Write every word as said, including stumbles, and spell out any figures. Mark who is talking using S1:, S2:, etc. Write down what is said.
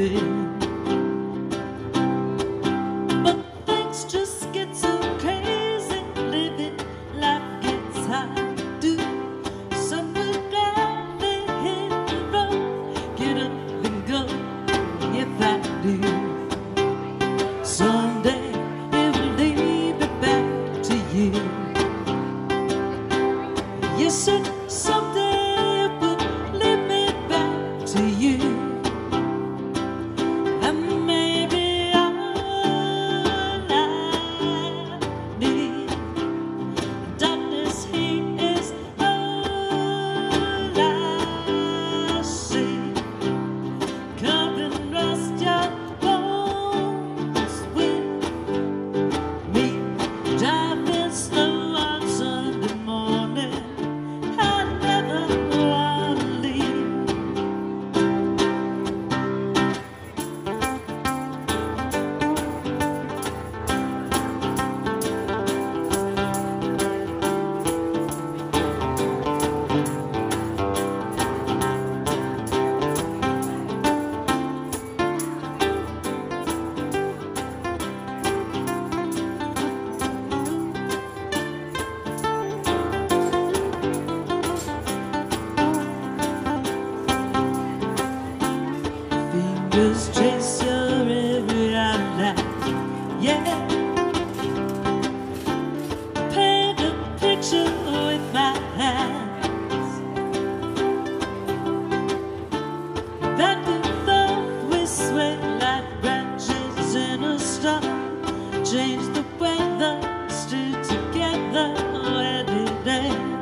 S1: been. But things just get so crazy, living life gets hard to do. Some will gladly hit the road, get up and go. If I do, someday it will lead me back to you. Yes, it someday it will lead me back to you. And maybe all I need, darkness here is all I see. Come and rest your bones with me, driving slow on Sunday morning. I never wanna leave. Fingers trace your every outline, yeah. Paint a picture with my hands. Back and forth we sway like branches in a storm. Change the weather, still together every day.